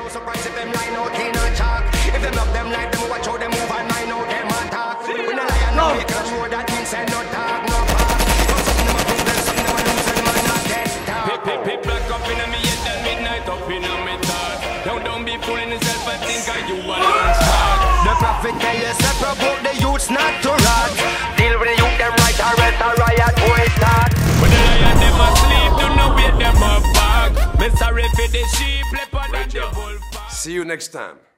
no surprise if them line out in a chalk. If them love them like them, watch how them move and mind out them attack. When the lion no make a road, that means say no talk, no park. Something them a prove them, something them a lose, and man not get talk. Pip black up in me head and midnight up in me thought. Don't be fooling yourself and think you are star. The prophet tell you, say provoke the youths not to rot. Deal with the youth, them right, or else a riot boy start. When the lion them asleep, do not wake them up back. Me sorry for the sheep, leopard and the wolf. See you next time.